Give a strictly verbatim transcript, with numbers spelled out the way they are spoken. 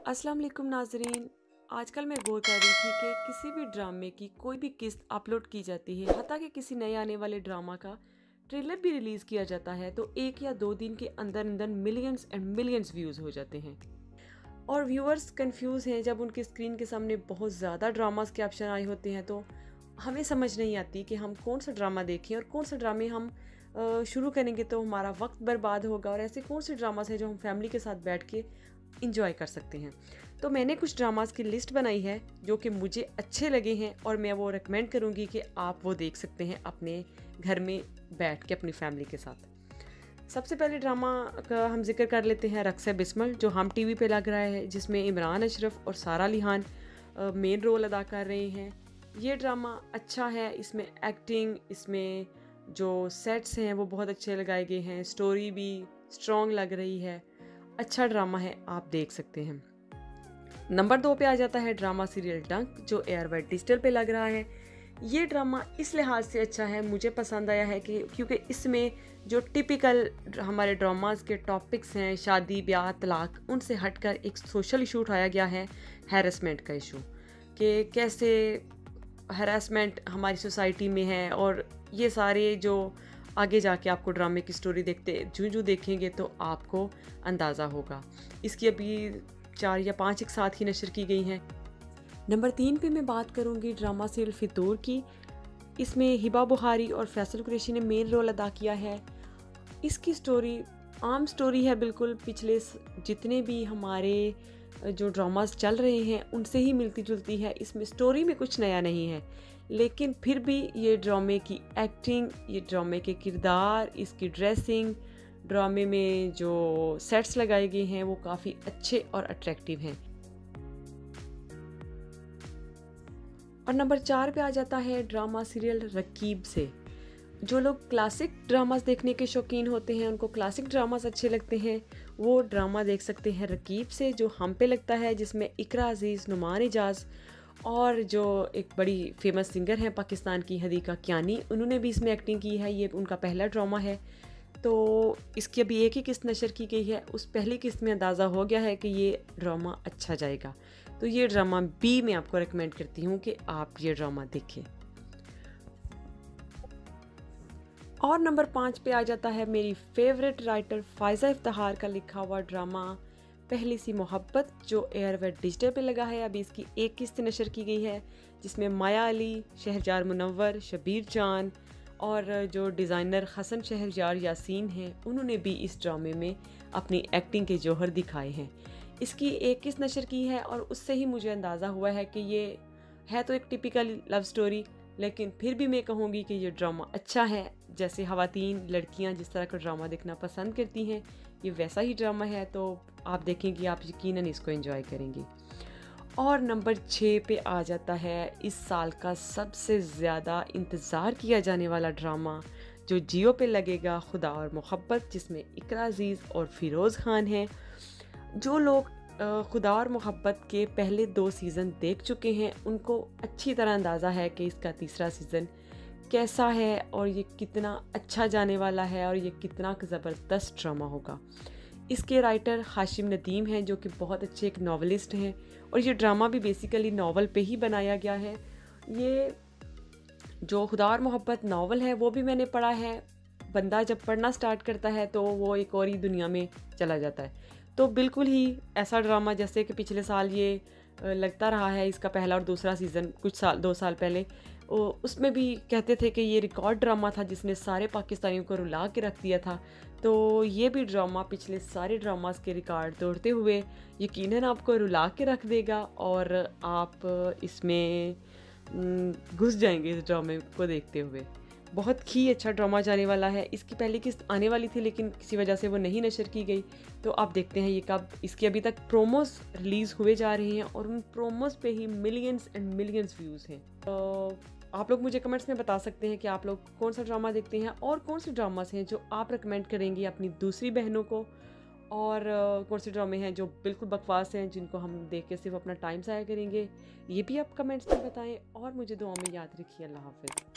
अस्सलाम वालेकुम नाजरीन। आजकल मैं गौर कर रही थी कि किसी भी ड्रामे की कोई भी किस्त अपलोड की जाती है, हत्ता कि किसी नए आने वाले ड्रामा का ट्रेलर भी रिलीज़ किया जाता है तो एक या दो दिन के अंदर अंदर मिलियंस एंड मिलियंस व्यूज़ हो जाते हैं और व्यूअर्स कंफ्यूज हैं जब उनकी स्क्रीन के सामने बहुत ज़्यादा ड्रामास के ऑप्शन आए होते हैं। तो हमें समझ नहीं आती कि हम कौन सा ड्रामा देखें और कौन सा ड्रामे हम अ, शुरू करेंगे तो हमारा वक्त बर्बाद होगा, और ऐसे कौन से ड्रामास हैं जो हम फैमिली के साथ बैठ के इंजॉय कर सकते हैं। तो मैंने कुछ ड्रामास की लिस्ट बनाई है जो कि मुझे अच्छे लगे हैं और मैं वो रेकमेंड करूँगी कि आप वो देख सकते हैं अपने घर में बैठ के अपनी फैमिली के साथ। सबसे पहले ड्रामा का हम जिक्र कर लेते हैं रक्स बिस्मल, जो हम टीवी पे लग रहा है, जिसमें इमरान अशरफ और सारा अली खान मेन रोल अदा कर रहे हैं। ये ड्रामा अच्छा है, इसमें एक्टिंग, इसमें जो सेट्स हैं वो बहुत अच्छे लगाए गए हैं, स्टोरी भी स्ट्रॉन्ग लग रही है, अच्छा ड्रामा है, आप देख सकते हैं। नंबर दो पे आ जाता है ड्रामा सीरियल डंक, जो एयरवेट डिजिटल पे लग रहा है। ये ड्रामा इस लिहाज से अच्छा है, मुझे पसंद आया है कि क्योंकि इसमें जो टिपिकल हमारे ड्रामास के टॉपिक्स हैं, शादी ब्याह तलाक, उनसे हटकर एक सोशल इशू उठाया गया है, हैरेसमेंट का इशू, कि कैसे हैरेसमेंट हमारी सोसाइटी में है। और ये सारे जो आगे जाके आपको ड्रामे की स्टोरी देखते जूं जूं देखेंगे तो आपको अंदाज़ा होगा। इसकी अभी चार या पाँच एक साथ ही नशर की गई हैं। नंबर तीन पे मैं बात करूँगी ड्रामा सीरियल फितूर की। इसमें हिबा बुखारी और फैसल कुरैशी ने मेन रोल अदा किया है। इसकी स्टोरी आम स्टोरी है बिल्कुल, पिछले जितने भी हमारे जो ड्रामास चल रहे हैं उनसे ही मिलती जुलती है। इसमें स्टोरी में कुछ नया नहीं है, लेकिन फिर भी ये ड्रामे की एक्टिंग, ये ड्रामे के किरदार, इसकी ड्रेसिंग, ड्रामे में जो सेट्स लगाए गए हैं वो काफ़ी अच्छे और अट्रैक्टिव हैं। और नंबर चार पे आ जाता है ड्रामा सीरियल रकीब से। जो लोग क्लासिक ड्रामास देखने के शौकीन होते हैं, उनको क्लासिक ड्रामास अच्छे लगते हैं, वो ड्रामा देख सकते हैं रकीब से, जो हम पे लगता है, जिसमें इकरा अजीज़, नुमान इजाज़ और जो एक बड़ी फेमस सिंगर हैं पाकिस्तान की हदीका कियानी, उन्होंने भी इसमें एक्टिंग की है। ये उनका पहला ड्रामा है, तो इसकी अभी एक ही किस्त नशर की गई है। उस पहली किस्त में अंदाज़ा हो गया है कि ये ड्रामा अच्छा जाएगा, तो ये ड्रामा भी मैं आपको रिकमेंड करती हूँ कि आप ये ड्रामा देखें। और नंबर पाँच पे आ जाता है मेरी फेवरेट राइटर फायज़ा इफ्तिखार का लिखा हुआ ड्रामा पहली सी मोहब्बत, जो एयरवेट डिजिटल पे लगा है। अभी इसकी एक किस्त नशर की गई है, जिसमें माया अली, शहरजार मुनव्वर, शबीर जान और जो डिज़ाइनर हसन शहरजार यासीन हैं, उन्होंने भी इस ड्रामे में अपनी एक्टिंग के जौहर दिखाए हैं। इसकी एक किस्त नशर की है और उससे ही मुझे अंदाज़ा हुआ है कि ये है तो एक टिपिकल लव स्टोरी, लेकिन फिर भी मैं कहूँगी कि ये ड्रामा अच्छा है। जैसे ख़वातीन, लड़कियाँ जिस तरह का ड्रामा देखना पसंद करती हैं, ये वैसा ही ड्रामा है, तो आप देखेंगे, आप यकीनन इसको एंजॉय करेंगे। और नंबर छः पे आ जाता है इस साल का सबसे ज़्यादा इंतज़ार किया जाने वाला ड्रामा, जो जियो पे लगेगा, खुदा और मोहब्बत, जिसमें इकरा अजीज़ और फ़िरोज़ खान हैं। जो लोग खुदा और मोहब्बत के पहले दो सीज़न देख चुके हैं, उनको अच्छी तरह अंदाज़ा है कि इसका तीसरा सीज़न कैसा है और ये कितना अच्छा जाने वाला है और ये कितना ज़बरदस्त ड्रामा होगा। इसके राइटर हाशिम नदीम हैं, जो कि बहुत अच्छे एक नॉवलिस्ट हैं, और ये ड्रामा भी बेसिकली नावल पे ही बनाया गया है। ये जो खुदा और मोहब्बत नावल है वो भी मैंने पढ़ा है। बंदा जब पढ़ना स्टार्ट करता है तो वो एक और ही दुनिया में चला जाता है। तो बिल्कुल ही ऐसा ड्रामा जैसे कि पिछले साल ये लगता रहा है, इसका पहला और दूसरा सीज़न कुछ साल दो साल पहले, उसमें भी कहते थे कि ये रिकॉर्ड ड्रामा था जिसने सारे पाकिस्तानियों को रुला के रख दिया था। तो ये भी ड्रामा पिछले सारे ड्रामास के रिकॉर्ड तोड़ते हुए यकीनन आपको रुला के रख देगा और आप इसमें घुस जाएंगे इस ड्रामे को देखते हुए। बहुत ही अच्छा ड्रामा जाने वाला है। इसकी पहली किस्त आने वाली थी, लेकिन किसी वजह से वो नहीं नशर की गई, तो आप देखते हैं ये कब। इसके अभी तक प्रोमोज रिलीज़ हुए जा रहे हैं और उन प्रोमोज पे ही मिलियंस एंड मिलियंस व्यूज़ हैं। तो आप लोग मुझे कमेंट्स में बता सकते हैं कि आप लोग कौन सा ड्रामा देखते हैं और कौन से ड्रामास हैं जो आप रिकमेंड करेंगे अपनी दूसरी बहनों को, और कौन से ड्रामे हैं जो बिल्कुल बकवास हैं जिनको हम देख के सिर्फ अपना टाइम ज़ाया करेंगे। ये भी आप कमेंट्स में बताएं और मुझे दुआ में याद रखिए। अल्लाह हाफ़िज़।